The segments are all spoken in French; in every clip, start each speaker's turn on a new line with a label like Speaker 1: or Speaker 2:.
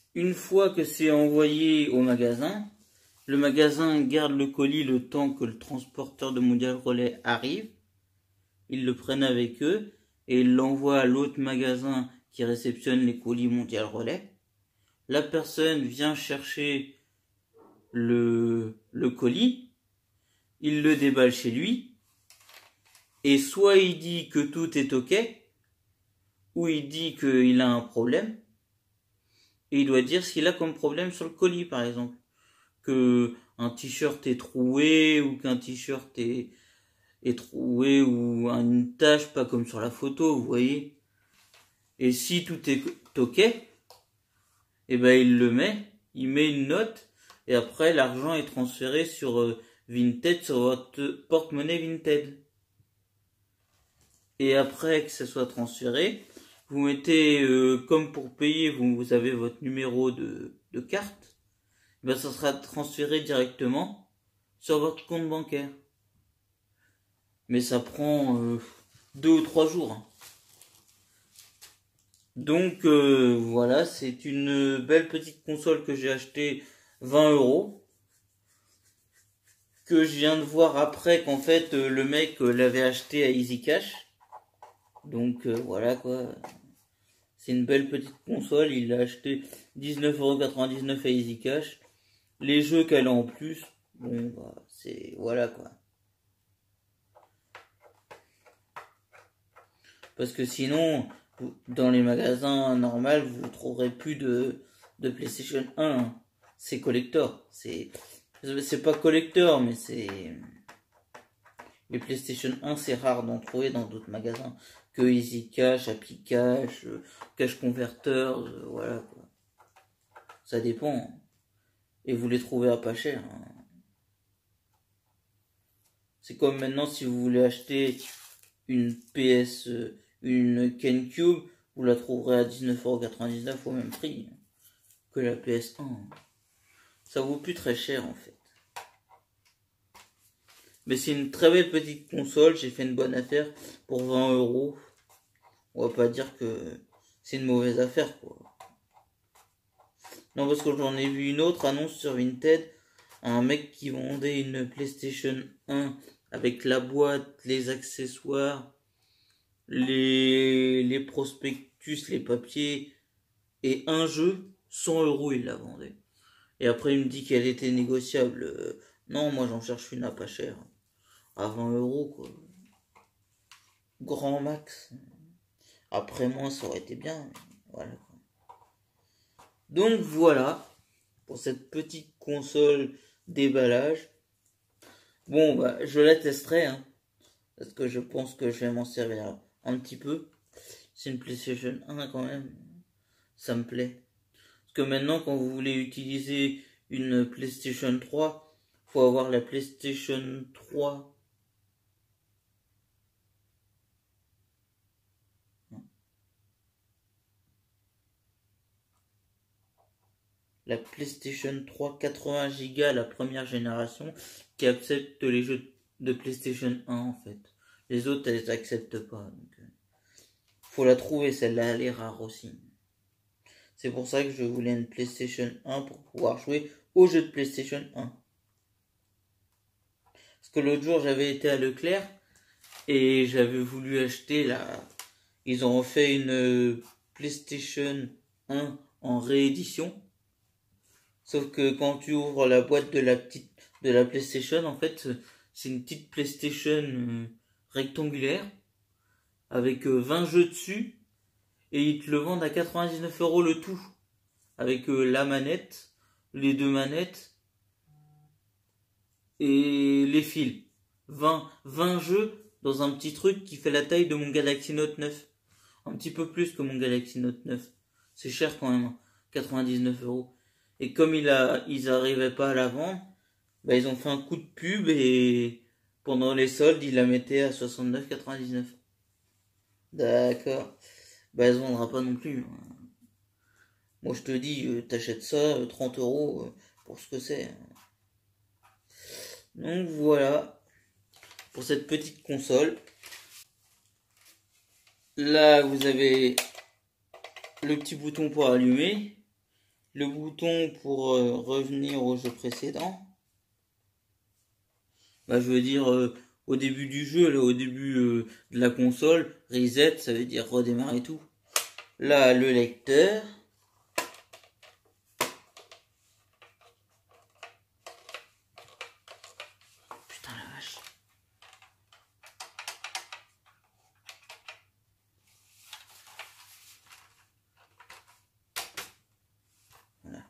Speaker 1: Une fois que c'est envoyé au magasin, le magasin garde le colis le temps que le transporteur de Mondial Relais arrive. Ils le prennent avec eux et ils l'envoient à l'autre magasin qui réceptionne les colis Mondial Relais. La personne vient chercher le colis, il le déballe chez lui, et soit il dit que tout est ok, ou il dit qu'il a un problème, et il doit dire ce qu'il a comme problème sur le colis, par exemple. Que un t-shirt est troué, ou qu'un t-shirt est troué, ou une tache, pas comme sur la photo, vous voyez. Et si tout est ok, et ben il met une note, et après l'argent est transféré sur Vinted, sur votre porte-monnaie Vinted. Et après que ça soit transféré, vous mettez, comme pour payer, vous avez votre numéro de carte, ben ça sera transféré directement sur votre compte bancaire. Mais ça prend 2 ou 3 jours. Hein. Donc voilà, c'est une belle petite console que j'ai achetée 20 €. Que je viens de voir après qu'en fait le mec l'avait acheté à Easy Cash. Donc voilà quoi. C'est une belle petite console, il l'a acheté 19,99 € à Easy Cash. Les jeux qu'elle a en plus, bon bah c'est voilà quoi. Parce que sinon, dans les magasins normaux, vous trouverez plus de PlayStation 1. Hein. C'est collector. C'est pas collector, mais c'est... Les PlayStation 1, c'est rare d'en trouver dans d'autres magasins. Que Easy Cash, Happy Cash, Cash Converter, voilà quoi. Ça dépend. Hein. Et vous les trouvez à pas cher. Hein. C'est comme maintenant si vous voulez acheter une PS... une GameCube, vous la trouverez à 19,99 € au même prix que la PS1. Ça vaut plus très cher en fait. Mais c'est une très belle petite console, j'ai fait une bonne affaire pour 20 €. On va pas dire que c'est une mauvaise affaire quoi. Non parce que j'en ai vu une autre annonce sur Vinted, un mec qui vendait une PlayStation 1 avec la boîte, les accessoires, les prospectus, les papiers et un jeu, 100 € il la vendait. Et après il me dit qu'elle était négociable. Non, moi j'en cherche une à pas cher. À 20 € quoi. Grand max. Après moi ça aurait été bien. Voilà quoi. Donc voilà. Pour cette petite console déballage. Bon bah je la testerai. Hein, parce que je pense que je vais m'en servir un petit peu. C'est une PlayStation 1 quand même. Ça me plaît. Parce que maintenant, quand vous voulez utiliser une PlayStation 3, faut avoir la PlayStation 3. La PlayStation 3 80 Go, la première génération, qui accepte les jeux de PlayStation 1 en fait. Les autres, elles acceptent pas. Donc, faut la trouver, celle-là, elle est rare aussi. C'est pour ça que je voulais une PlayStation 1 pour pouvoir jouer aux jeux de PlayStation 1. Parce que l'autre jour, j'avais été à Leclerc et j'avais voulu acheter la... Ils ont fait une PlayStation 1 en réédition. Sauf que quand tu ouvres la boîte de la PlayStation, en fait, c'est une petite PlayStation rectangulaire avec 20 jeux dessus et ils te le vendent à 99 € le tout. Avec la manette, les 2 manettes et les fils. 20 jeux dans un petit truc qui fait la taille de mon Galaxy Note 9. Un petit peu plus que mon Galaxy Note 9. C'est cher quand même, 99 €. Et comme ils arrivaient pas à la vendre, bah ils ont fait un coup de pub et pendant les soldes, ils la mettaient à 69,99 €. D'accord. Bah elle se vendra pas non plus. Moi je te dis, t'achètes ça, 30 € pour ce que c'est. Donc voilà, pour cette petite console. Là vous avez le petit bouton pour allumer, le bouton pour revenir au jeu précédent. Bah, je veux dire, au début du jeu, là, au début de la console, reset, ça veut dire redémarrer tout. Là, le lecteur. Putain la vache. Voilà.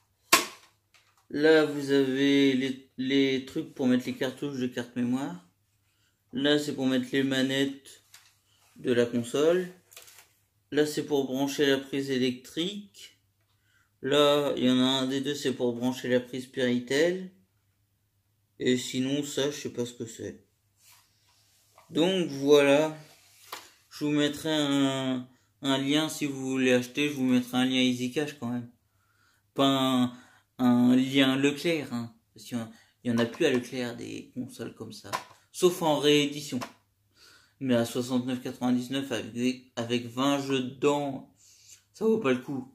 Speaker 1: Là, vous avez les trucs pour mettre les cartouches de carte mémoire. Là, c'est pour mettre les manettes de la console. Là, c'est pour brancher la prise électrique. Là, il y en a un des deux, c'est pour brancher la prise Péritel. Et sinon, ça, je sais pas ce que c'est. Donc, voilà. Je vous mettrai un lien si vous voulez acheter. Je vous mettrai un lien EasyCash quand même. Pas un lien Leclerc, hein. Parce qu'il y en a plus à Leclerc des consoles comme ça. Sauf en réédition. Mais à 69,99 avec 20 jeux dedans, ça vaut pas le coup.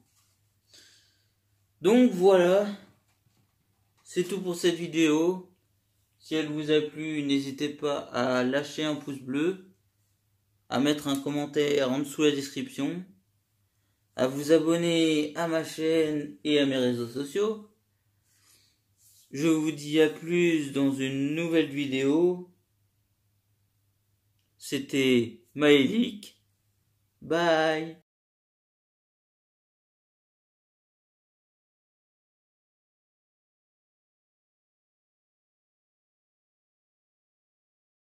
Speaker 1: Donc voilà, c'est tout pour cette vidéo. Si elle vous a plu, n'hésitez pas à lâcher un pouce bleu, à mettre un commentaire en dessous la description, à vous abonner à ma chaîne et à mes réseaux sociaux. Je vous dis à plus dans une nouvelle vidéo. C'était Maëlik. Bye.